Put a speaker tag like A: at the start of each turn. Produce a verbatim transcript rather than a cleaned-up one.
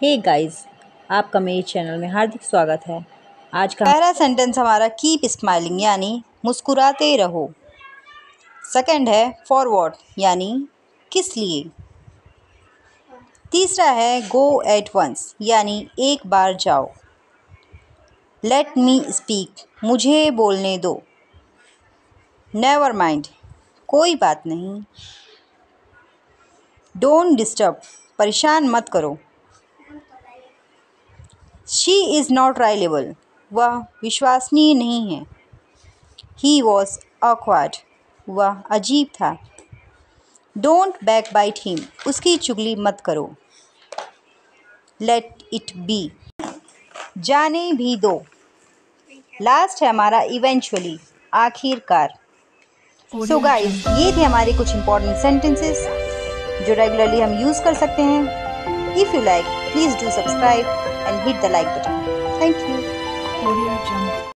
A: Hey guys, आपका मेरे channel में हार्दिक स्वागत है। आज का पहला सेंटेंस हमारा कीप स्माइलिंग यानी मुस्कुराते रहो। सेकंड है फॉर व्हाट यानी किस लिए। तीसरा है गो एट वंस यानी एक बार जाओ। लेट मी स्पीक मुझे बोलने दो। नेवर माइंड कोई बात नहीं। डोंट डिस्टर्ब परेशान मत करो। शी इज़ नॉट रिलायबल वह विश्वसनीय नहीं है। ही वॉज ऑकवर्ड वह अजीब था। डोंट बैक बाइट हिम उसकी चुगली मत करो। लेट इट बी जाने भी दो। लास्ट है हमारा इवेंचुअली आखिरकार। सो गाइस, ये थे हमारे कुछ इंपॉर्टेंट सेंटेंसेस जो रेगुलरली हम यूज़ कर सकते हैं। If you like please do subscribe and hit the like button. Thank you.